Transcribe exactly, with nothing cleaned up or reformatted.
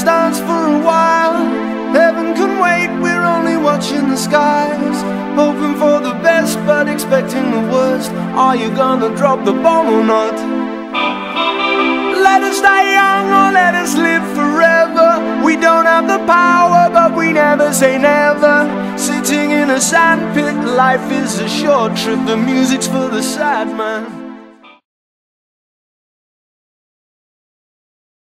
dance for a while. Heaven can wait, we're only watching the skies, hoping for the best but expecting the worst. Are you gonna drop the bomb or not? Let us die young or let us live forever. We don't have the power but we never say never. Sitting in a sandpit, life is a short trip. The music's for the sad man.